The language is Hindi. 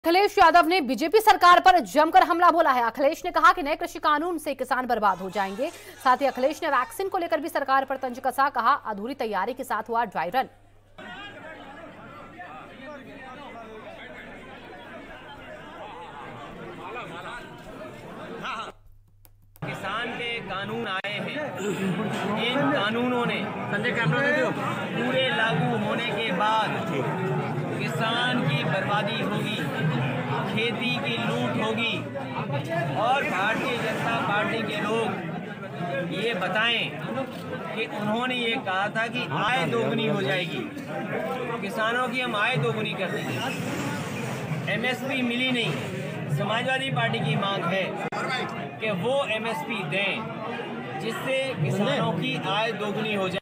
अखिलेश यादव ने बीजेपी सरकार पर जमकर हमला बोला है। अखिलेश ने कहा कि नए कृषि कानून से किसान बर्बाद हो जाएंगे। साथ ही अखिलेश ने वैक्सीन को लेकर भी सरकार पर तंज कसा। कहा अधूरी तैयारी के साथ हुआ ड्राई रन। किसान के कानून आए हैं, इन कानूनों ने पूरे लागू होने के बाद किसान की बर्बादी होगी, खेती की लूट होगी और भारतीय जनता पार्टी के लोग ये बताएं कि उन्होंने ये कहा था कि आय दोगुनी हो जाएगी, किसानों की हम आय दोगुनी कर देंगे। एमएसपी मिली नहीं। समाजवादी पार्टी की मांग है कि वो एमएसपी दें जिससे किसानों की आय दोगुनी हो जाए।